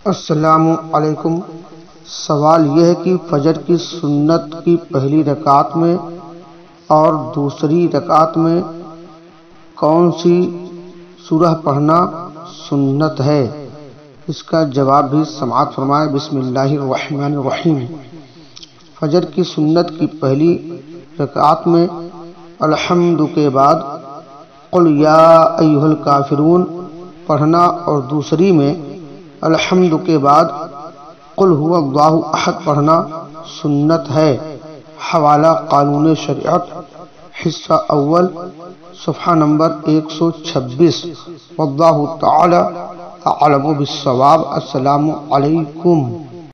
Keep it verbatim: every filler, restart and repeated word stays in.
अस्सलामु अलैकुम। सवाल यह है कि फजर की सुन्नत की पहली रकात में और दूसरी रकात में कौन सी सूरह पढ़ना सुन्नत है। इसका जवाब भी समाअत फरमाएं। बिस्मिल्लाहिर्रहमानिर्रहीम। फजर की सुन्नत की पहली रकात में अल्हम्दु के बाद कुल या अय्युहल काफिरून पढ़ना और दूसरी में अल्हम्दु के बाद कुल हुवल्लाहु अहद पढ़ना सुन्नत है। हवाला कानून शरीअत हिस्सा अव्वल सफ़हा नंबर एक सौ छब्बीस। वल्लाहु तआला अअलमु बिस्सवाब। अस्सलामु अलैकुम।